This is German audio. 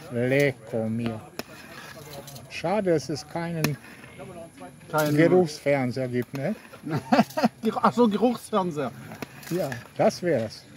Lecker mir. Schade, dass es keinen Geruchsfernseher gibt, ne? Ach so, Geruchsfernseher. Ja, das wär's.